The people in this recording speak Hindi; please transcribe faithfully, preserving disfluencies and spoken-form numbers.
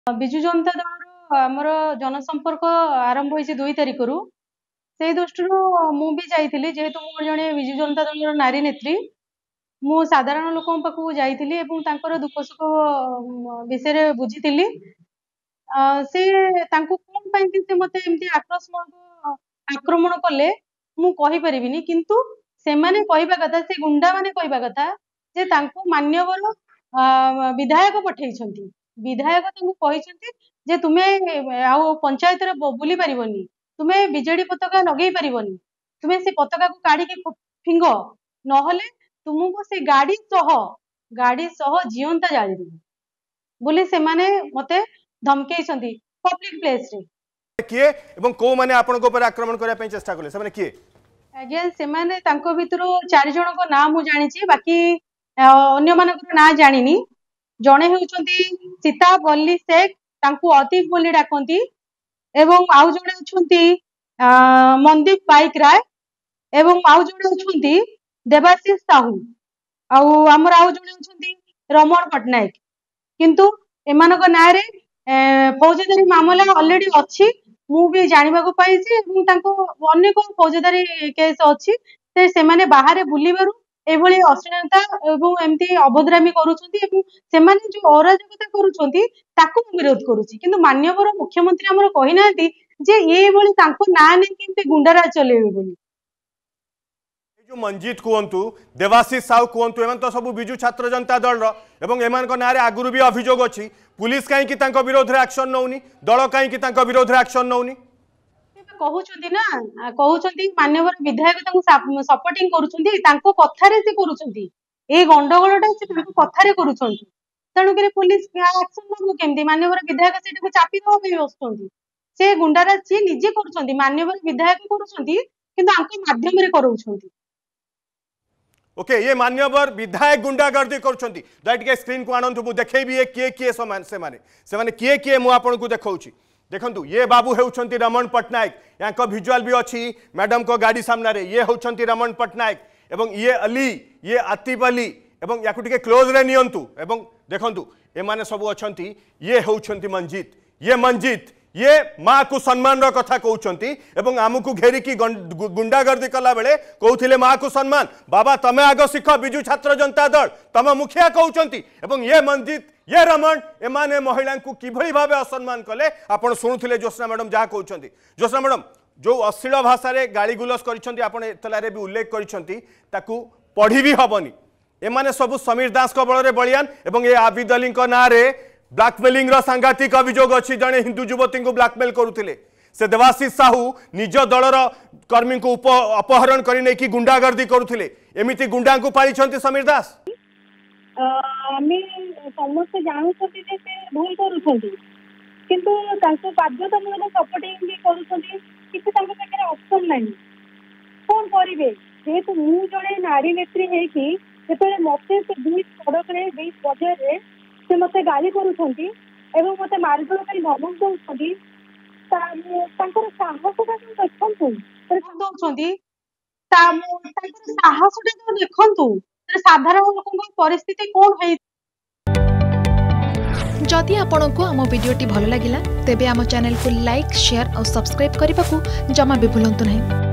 विजु जनता दल आमर जनसंपर्क आरंभ होइछि दुई तारिख रु से दृष्टि मु भी जाइथिली जेहेतु मु जणे विजु जनता दल नारी नेत्री मु साधारण लोकों पाखु जाइथिली एवं तांकर दुख सुख विषय रे बुझिथिली से तांको कोन पई कि से मते एमती आक्रमण आक्रमण कले मु कहि परिबिनी किंतु से माने कहबा कथा से गुंडा माने कहबा कथा जे तांको मान्यवर विधायक पठेइछंती विधायक तांको कहिसंती जे तुमे आउ पंचायत रे बुली परिबनी तुमे बिजेडी पताका लगेई परिबनी तुमे से पताका को काढी के फिंग नहले तुमको से गाड़ी सह गाड़ी सह जीवंता जाली देबो बोले से माने मते धमकेइछंती पब्लिक प्लेस रे किए एवं को माने आपन को पर आक्रमण करिया पई चेष्टा करले से माने किए आज्ञा से माने तांको भितरो चार जण को नाम मु जानि छी बाकी अन्य मानकर ना जानिनी जणे हेउचंती सीता बल्ली शेख तांको अतीक बोली डाकंती एवं आउ जणे अछंती मनदीप बाइक राय एवं आउ जणे अछंती देवाशीष साहू आउ हमर आउ जणे अछंती रमण पटनायक किंतु एमानक नारे फौजदारी मामला ऑलरेडी अछि मु भी जानिबा को पाइछि एवं तांको अनेक फौजदारी केस अछि से से माने बाहर बुलीबारु एभली अश्लीलता एवं एमती अभद्रामी करूछंती एवं से माने जो अराजकता करूछंती ताको विरोध करूछि किंतु माननीय मुख्यमंत्री हमर कहि नांती जे ए भली तांको ना ने किंतु गुंडाराज चलेबे बोली जो मंजीत कहतु देवाशीष साहू कहतु एमन तो सब विजु छात्र जनता दल एवं एमान को नारे आगुरु भी अभियोग अछि पुलिस काई कि तांको विरोध रे एक्शन नउनी दल काई कि तांको विरोध रे एक्शन नउनी कहउछंती ना कहउछंती मान्यवर विधायक तांको सपोर्टिंग करूछंती तांको कथा रे से करूछंती ए गंडगोलटा से तांको कथा रे करूछंती तणु करे पुलिस एक्शन नबो केमती मान्यवर विधायक सेटा को चापी दो पे बसछंती से गुंडाराज से निजे करूछंती मान्यवर विधायक करूछंती किंतु आंको माध्यम रे करूछंती ओके ये मान्यवर विधायक गुंडागर्दी करछंती दैट के स्क्रीन को आनंद मु देखैबी ए किए किए समान से माने से माने किए किए मु आपन को देखाउची देखंतु ये बाबू हेउछंती रमण पटनायक यांको विजुअल भी अछि मैडम को गाड़ी सामना रे ये हेउछंती रमण पटनायक एवं ये अली ये आतिफ अली एवं याकु टिके क्लोज रे नियंतु एवं देखंतु ए माने सब अछंती ये हेउछंती मंजीत ये मंजीत ये माँ को सम्मान कथा कहउछंती एवं आमको घेरिकी गुंडागर्दी कला बेले कहउथिले माँ को सम्मान बाबा तमे आग शिख विजु छात्र जनता दल तम मुखिया कहउछंती एवं ये मंजीत ये रमण एमाने महिला को किभली भाबे असम्मान कले आपण सुनुथिले ज्योत्सना मैडम जहा कहउछंती ज्योत्सना मैडम जो अश्लील भाषा रे गाली गुलस करिसंती आपण एतलारे भी उल्लेख करिसंती ताकू पढ़ी भी हबनी एमाने सब समीर दास को बळ रे बलियान एवं ए आबिद अली को ना रे ब्लैकमेलिंग रो सांघातिक अभियोग अछि जने हिंदू युवती को ब्लैकमेल करुथिले से देवाशीष साहू निज दलर कर्मी को अपहरण करि नै कि गुंडागर्दी करुथिले एमिति गुंडा को पाली छंती समीर दास आमे समस्त जानू छथि जे से भूल करूछंती किंतु तांको बाध्यतामूलक सपोर्टिंग भी करूछंती किछि तांको पाखरे ऑप्शन नाही कोन करिवे जेतु मु जणे नारी नेत्री हे कि जेतले मते से दुई सड़क रे दुई बजार रे से मते गाली करूछंती एवं मते मारगुल पई धमक दउछंती तांकर साहसटा देखंतु दउछंती ता तांकर साहसटा देखंतु साधारण लोकन परिस्थिति कोन है जदि आपंक आम भिडी भल लगा तेब आम चैनल को लाइक शेयर और सब्सक्राइब करने को जमा भी भूलु नहीं।